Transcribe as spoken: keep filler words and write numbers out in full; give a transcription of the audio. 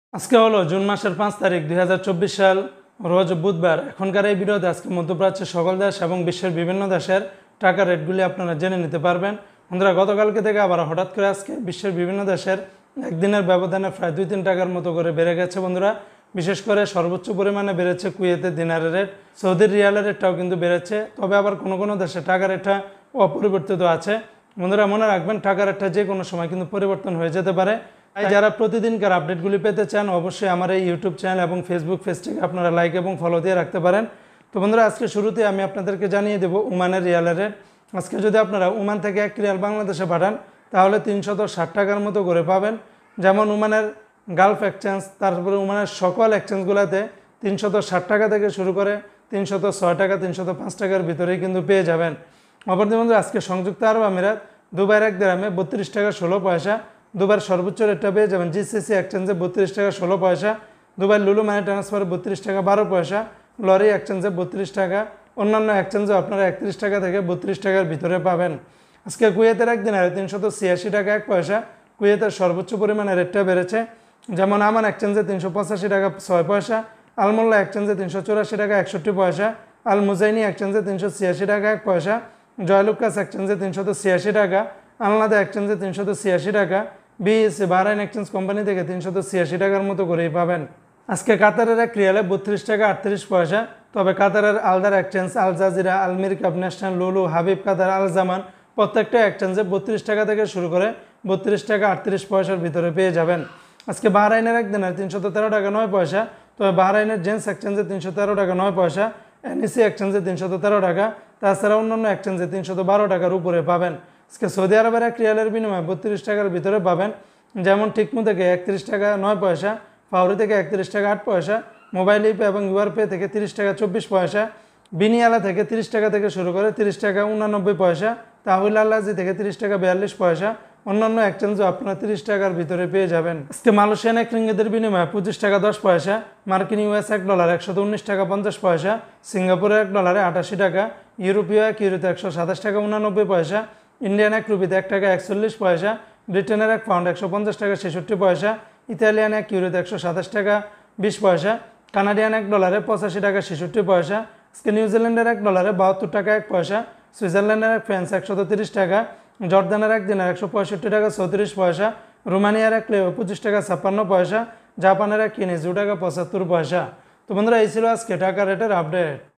আজকে হলো জুন মাসের পাঁচ তারিখ দুই হাজার চব্বিশ সাল, রোজ বুধবার। এখনকার এই ভিডিওতে আজকে মধ্যপ্রাচ্যের সকল দেশ এবং বিশ্বের বিভিন্ন দেশের টাকা রেটগুলি আপনারা জেনে নিতে পারবেন। বন্ধুরা, গতকালকে থেকে আবার হঠাৎ করে আজকে বিশ্বের বিভিন্ন দেশের একদিনের ব্যবধানে প্রায় দুই তিন টাকার মতো করে বেড়ে গেছে। বন্ধুরা, বিশেষ করে সর্বোচ্চ পরিমাণে বেড়েছে কুয়েতের দিনারের রেট, সৌদির রিয়ালের রেটটাও কিন্তু বেড়েছে। তবে আবার কোনো কোনো দেশে টাকার রেটটা অপরিবর্তিত আছে। বন্ধুরা, মনে রাখবেন টাকার রেটটা যে কোনো সময় কিন্তু পরিবর্তন হয়ে যেতে পারে। তাই যারা প্রতিদিনকার আপডেটগুলি পেতে চান অবশ্যই আমার এই ইউটিউব চ্যানেল এবং ফেসবুক পেজটিকে আপনারা লাইক এবং ফলো দিয়ে রাখতে পারেন। তো বন্ধুরা, আজকে শুরুতে আমি আপনাদেরকে জানিয়ে দেব ওমানের রিয়ালের রেট। আজকে যদি আপনারা ওমান থেকে এক রিয়াল বাংলাদেশে পাঠান তাহলে তিনশত ষাট টাকার মতো করে পাবেন। যেমন ওমানের গালফ এক্সচেঞ্জ, তারপরে ওমানের সকল এক্সচেঞ্জগুলোতে তিনশত ষাট টাকা থেকে শুরু করে তিনশত ছয় টাকা তিনশত পাঁচ টাকার ভিতরেই কিন্তু পেয়ে যাবেন। অপরদিকে বন্ধু, আজকে সংযুক্ত আরব আমিরাত দুবাইয়ের এক দিরহামে বত্রিশ টাকা ষোলো পয়সা, দুবার সর্বোচ্চ রেটটা পেয়ে যাবেন জিসিসি এক্সচেঞ্জে বত্রিশ টাকা ষোলো পয়সা, দুবার লুলু মানি ট্রান্সফারে বত্রিশ টাকা বারো পয়সা, লরি এক্সচেঞ্জে বত্রিশ টাকা, অন্যান্য এক্সচেঞ্জে আপনারা একত্রিশ টাকা থেকে বত্রিশ টাকার ভিতরে পাবেন। আজকে কুয়েতের একদিন আর তিনশত ছিয়াশি টাকা এক পয়সা, কুয়েতের সর্বোচ্চ পরিমাণে রেটটা বেড়েছে। যেমন আমান এক্সচেঞ্জে তিনশো পঁচাশি টাকা ছয় পয়সা, আলমোল্লা এক্সচেঞ্জে তিনশো চুরাশি টাকা একষট্টি পয়সা, আল মুজাইনি এক্সচেঞ্জে তিনশো ছিয়াশি টাকা এক পয়সা, জয়লুকাস এক্সচেঞ্জে তিনশত ছিয়াশি টাকা, আলনাদা এক্সচেঞ্জে তিনশত ছিয়াশি টাকা, বিএসসি বাহরাইন এক্সচেঞ্জ কোম্পানি থেকে তিনশত ছিয়াশি টাকার মতো করেই পাবেন। আজকে কাতারের এক রিয়ালে বত্রিশ টাকা আটত্রিশ পয়সা। তবে কাতারের Aldar exchange, Al Jazeera, Al Mirqab, national, Lulu, Habib কাতার, আল জামান প্রত্যেকটা এক্সচেঞ্জে বত্রিশ টাকা থেকে শুরু করে বত্রিশ টাকা আটত্রিশ পয়সার ভিতরে পেয়ে যাবেন। আজকে বাহরাইনের একদিনের তিনশত তেরো টাকা নয় পয়সা। তবে বাহরাইনের জেন্স এক্সচেঞ্জে তিনশো তেরো টাকা নয় পয়সা, এনইসি এক্সচেঞ্জে তিনশত তেরো টাকা, তাছাড়া অন্যান্য এক্সচেঞ্জে তিনশত বারো টাকার উপরে পাবেন। আজকে সৌদি আরবের এক রিয়ালের বিনিময়ে বত্রিশ টাকার ভিতরে পাবেন। যেমন টিকমু থেকে একত্রিশ টাকা নয় পয়সা, ফাউরি থেকে একত্রিশ টাকা আট পয়সা, মোবাইল ইপে এবং ইউআর পে থেকে তিরিশ টাকা চব্বিশ পয়সা, বিনিয়ালা থেকে তিরিশ টাকা থেকে শুরু করে তিরিশ টাকা উনানব্বই পয়সা, তাহুল আল্লাজি থেকে তিরিশ টাকা বিয়াল্লিশ পয়সা, অন্যান্য এক্সচেঞ্জও আপনারা তিরিশ টাকার ভিতরে পেয়ে যাবেন। আজকে মালয়েশিয়ান এক রিঙ্গিতের বিনিময়ে পঁচিশ টাকা দশ পয়সা, মার্কিন ইউএস এক ডলার একশত উনিশ টাকা পঞ্চাশ পয়সা, সিঙ্গাপুরের এক ডলারে আটাশি টাকা, ইউরোপীয় এক ইউরোতে একশো সাতাশ টাকা উনানব্বই পয়সা, ইন্ডিয়ান এক রুপিতে এক টাকা একচল্লিশ পয়সা, ব্রিটেনের এক পাউন্ড একশো পঞ্চাশ টাকা ছেষট্টি পয়সা, ইতালিয়ান এক ইউরোতে একশো সাতাশ টাকা বিশ পয়সা, কানাডিয়ান এক ডলারে পঁচাশি টাকা ছেষট্টি পয়সা, আজকে নিউজিল্যান্ডের এক ডলারে বাহাত্তর টাকা এক পয়সা, সুইজারল্যান্ডের এক ফ্রান্স একশত তিরিশ টাকা, জর্দানের এক দিনের একশো পঁয়ষট্টি টাকা চৌত্রিশ পয়সা, রোমানিয়ার এক লেও পঁচিশ টাকা ছাপ্পান্ন পয়সা, জাপানের এক কিনে দু টাকা পঁচাত্তর পয়সা। তো বন্ধুরা, এই ছিল আজকে টাকা রেটের আপডেট।